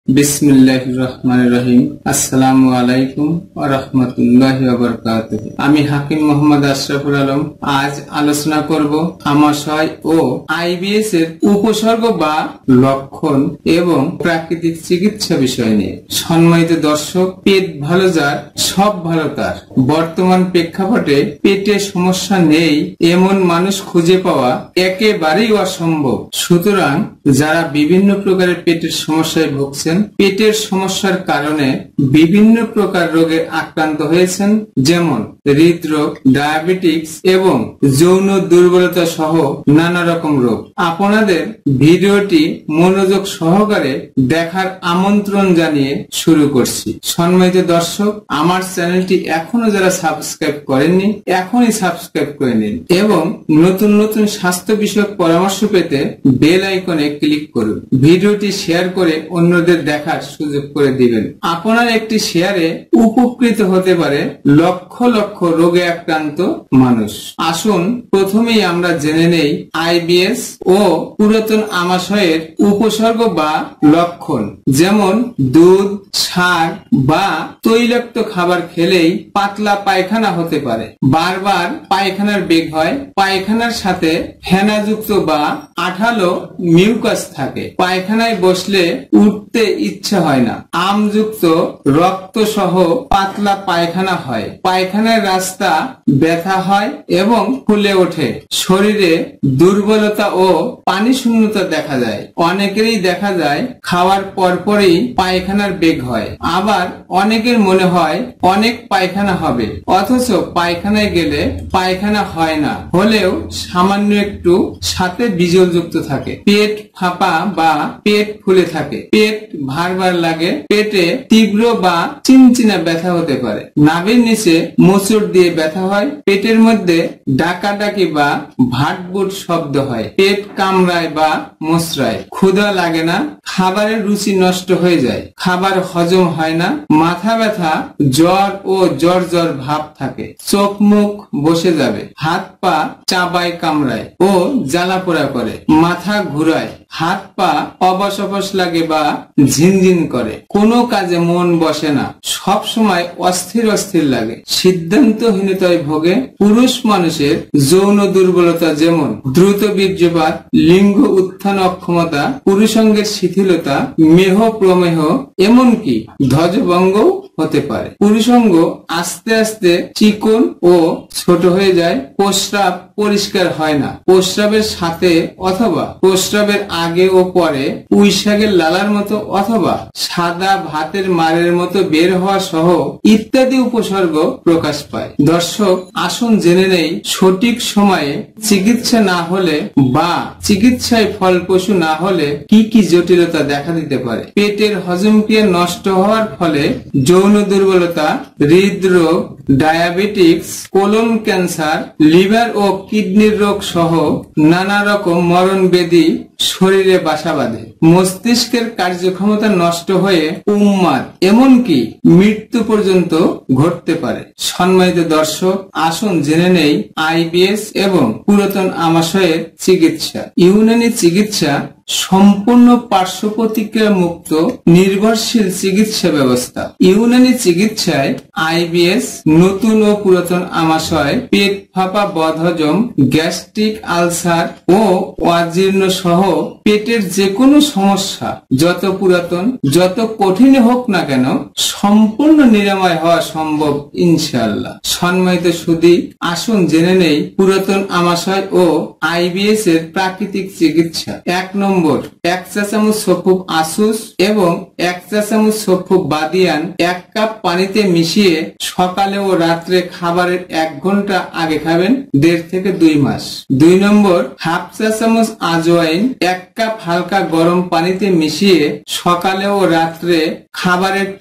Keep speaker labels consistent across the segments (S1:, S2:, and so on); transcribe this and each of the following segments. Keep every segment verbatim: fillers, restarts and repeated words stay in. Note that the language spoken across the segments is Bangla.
S1: বিসমিল্লাহির রহমানির রহিম। আসসালামু আলাইকুম ওয়া রাহমাতুল্লাহি ওয়া বারাকাতুহু। আমি হাকিম মোহাম্মদ আশরাফুল আলম। আজ আলোচনা করব আমাশয় ও আইবিএস এর উপসর্গ বা লক্ষণ এবং প্রাকৃতিক চিকিৎসা বিষয় নিয়ে। সম্মানিত দর্শক, পেট ভালো যার সব ভালো তার। বর্তমান প্রেক্ষাপটে পেটে সমস্যা নেই এমন মানুষ খুঁজে পাওয়া একেবারেই অসম্ভব। সুতরাং যারা বিভিন্ন প্রকারের পেটের সমস্যায় ভুগছেন, পেটের সমস্যার কারণে বিভিন্ন প্রকার রোগে আক্রান্ত হয়েছেন, যেমন হৃদরোগ, ডায়াবেটিক্স এবং যৌন দুর্বলতা সহ নানা রকম রোগ, আপনাদের ভিডিওটি মনোযোগ সহকারে দেখার আমন্ত্রণ জানিয়ে শুরু করছি। সম্মানিত দর্শক, আমার চ্যানেলটি এখনো যারা সাবস্ক্রাইব করেননি এখনই সাবস্ক্রাইব করে নিন এবং নতুন নতুন স্বাস্থ্য বিষয়ক পরামর্শ পেতে বেল আইকনে ক্লিক করুন। ভিডিওটি শেয়ার করে অন্যদের দেখার সুযোগ করে দিবেন। আপনার একটি শেয়ারে উপকৃত হতে পারে লক্ষ লক্ষ রোগে আক্রান্ত মানুষ। আসুন প্রথমেই আমরা জেনে নেই আইবিএস ও পুরাতন আমাশয়ের উপসর্গ বা লক্ষণ। যেমন দুধ, শাক বা তৈলাক্ত খাবার খেলেই পাতলা পায়খানা হতে পারে, বারবার পায়খানার বেগ হয়, পায়খানার সাথে ফেনাযুক্ত বা আঠালো মিউকাস থাকে, পায়খানায় বসলে উঠতে ইচ্ছা হয় না, আমযুক্ত রক্ত সহ পাতলা পায়খানা হয়, পায়খানার রাস্তা ব্যথা হয় এবং ফুলে ওঠে, শরীরে দুর্বলতা ও পানি শূন্যতা দেখা যায়। অনেকেরই দেখা যায় খাওয়ার পরপরই পায়খানার বেগ হয়। আবার অনেকের মনে হয় অনেক পায়খানা হবে, অথচ পায়খানায় গেলে পায়খানা হয় না, হলেও সামান্য একটু সাথে বিজল যুক্ত থাকে। পেট ফাঁপা বা পেট ফুলে থাকে, পেট ভার ভার লাগে, পেটে তীব্র বা চিনচিনা ব্যথা হতে পারে, নাভির নিচে মোচড় দিয়ে ব্যথা হয়, পেটের মধ্যে ডাকাডাকি বা ভাটভুট শব্দ হয়, পেট কামড়ায় বা মোচড়ায়, ক্ষুধা লাগে না, খাবারের রুচি নষ্ট হয়ে যায়, খাবার হজম হয় না, মাথা ব্যথা, জ্বর ও জ্বর জ্বর ভাব থাকে, চোখ মুখ বসে যাবে, হাত পা চাবায় কামড়ায় ও জ্বালা পোড়া করে, মাথা ঘুরায়, হাত পা অবশ অবশ লাগে বা ঝিনঝিন করে, কোনো কাজে মন বসে না, সব সময় অস্থির অস্থির লাগে, সিদ্ধান্তহীনতায় ভোগে। পুরুষ মানুষের যৌন দুর্বলতা যেমন দ্রুত বীর্যপাত, লিঙ্গ উত্থান অক্ষমতা, পুরুষাঙ্গের শিথিলতা, মেহ প্রমেহ, এমনকি ধ্বজভঙ্গ হতে পারে। পুরুষাঙ্গ আস্তে আস্তে চিকন ও ছোট হয়ে যায়, প্রস্রাব পরিষ্কার হয় না, প্রস্রাবের সাথে অথবা প্রস্রাবের আগে ও পরে পুঁইশাকের লালার মতো অথবা সাদা ভাতের মারের মতো বের হওয়া সহ ইত্যাদি উপসর্গ প্রকাশ পায়। দর্শক, আসুন জেনে নেই সঠিক সময়ে চিকিৎসা না হলে বা চিকিৎসায় ফলপ্রসূ না হলে কি কি জটিলতা দেখা দিতে পারে। পেটের হজম ক্রিয়া নষ্ট হওয়ার ফলে যৌন দুর্বলতা, হৃদরোগ, ডায়াবেটিক্স, কোলন ক্যান্সার, লিভার ও কিডনির রোগ সহ নানা রকম মরণ ব্যাধি শরীরে বাসা বাঁধে, মস্তিষ্কের কার্যক্ষমতা নষ্ট হয়ে উন্মাদ এমনকি মৃত্যু পর্যন্ত ঘটতে পারে। সম্মানিত দর্শক, আসুন জেনে নেই আইবিএস এবং পুরাতন আমাশয়ের চিকিৎসা। ইউনানি চিকিৎসা সম্পূর্ণ পার্শ্ব প্রতিক্রিয়া মুক্ত নির্ভরশীল চিকিৎসা ব্যবস্থা। ইউনানি চিকিৎসায় আইবিএস, নতুন ও পুরাতন আমাশয়, পেট ফাঁপা, বদহজম, গ্যাস্ট্রিক আলসার ও অজীর্ণ সহ পেটের যে কোনো সমস্যা যত পুরাতন যত কঠিন হোক না কেন সম্পূর্ণ নিরাময় হওয়া সম্ভব ইনশাআল্লাহ। সম্মানিত সুধী, আসুন জেনে নেই পুরাতন আমাশয় ও আইবিএস এর প্রাকৃতিক চিকিৎসা। এক নম্বর, এক চা চামচ সফুব আসুস এবং এক চা চামচ সফুব বাদিয়ান এক কাপ পানিতে মিশিয়ে সকালে ও রাত্রে খাবারের এক ঘন্টা আগে খাবেন, দেড় থেকে দুই মাস। দুই নম্বর, হাফ চা চামচ আজওয়াইন এক কাপ হালকা গরম পানিতে মিশিয়ে সকালে ও রাত্রে খাবারের ত্রিশ মিনিট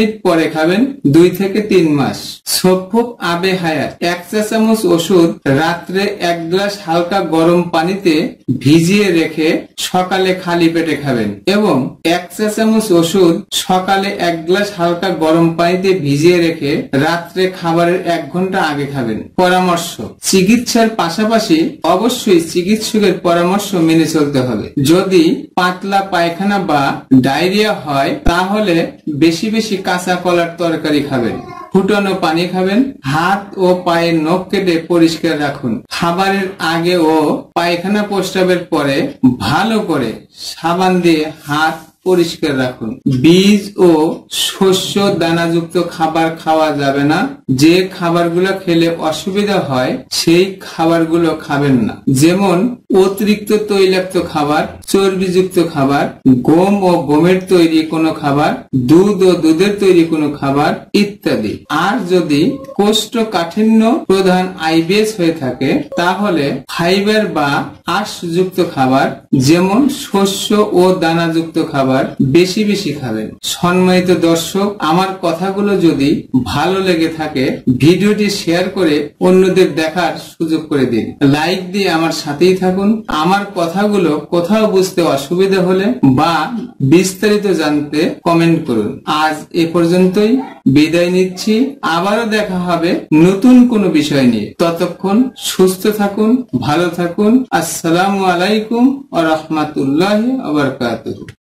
S1: মিনিট পরে খাবেন, দুই থেকে তিন মাস। সফুক আবে হায়াত এক চা চামচ ওষুধ রাত্রে এক গ্লাস হালকা গরম পানিতে ভিজিয়ে রেখে সকালে খালি পেটে খাবেন এবং এক চা চামচ ওষুধ সকালে এক গ্লাস হালকা গরম পানিতে ভিজিয়ে রেখে রাত্রে খাবারের এক ঘন্টা আগে খাবেন। পরামর্শ: চিকিৎসার পাশাপাশি অবশ্যই চিকিৎসকের পরামর্শ মেনে চলতে হবে। যদি পাতলা পায়খানা বা ডায়রিয়া হয় তাহলে বেশি বেশি কাঁচা কলার তরকারি খাবেন, ফুটানো পানি খাবেন, হাত ও পায়ের নখ কেটে পরিষ্কার রাখুন। খাবারের আগে ও পায়খানা প্রস্রাবের পরে ভালো করে সাবান দিয়ে হাত পরিষ্কার রাখুন। বীজ ও শস্য দানাযুক্ত খাবার খাওয়া যাবে না। যে খাবারগুলো খেলে অসুবিধা হয় সেই খাবারগুলো খাবেন না, যেমন অতিরিক্ত তৈলাক্ত খাবার, চর্বিযুক্ত খাবার, গম ও গমের তৈরি কোনো খাবার, দুধ ও দুধের তৈরি কোনো খাবার ইত্যাদি। আর যদি কোষ্ঠকাঠিন্য প্রধান আইবিএস হয়ে থাকে তাহলে ফাইবার বা আঁশযুক্ত খাবার যেমন শস্য ও দানাযুক্ত খাবার বেশি বেশি খাবেন। সম্মানিত দর্শক, আমার কথাগুলো যদি ভালো লেগে থাকে ভিডিওটি শেয়ার করে অন্যদের দেখার সুযোগ করে দিন। লাইক দিয়ে আমার সাথেই থাকুন। আমার কথাগুলো কোথাও বুঝতে অসুবিধা হলে বা বিস্তারিত জানতে কমেন্ট করুন। আজ এ পর্যন্তই, বিদায় নিচ্ছি। আবারও দেখা হবে নতুন কোনো বিষয় নিয়ে। ততক্ষণ সুস্থ থাকুন, ভালো থাকুন। আসসালামু আলাইকুম ওয়া রাহমাতুল্লাহি ওয়া বারাকাতুহু।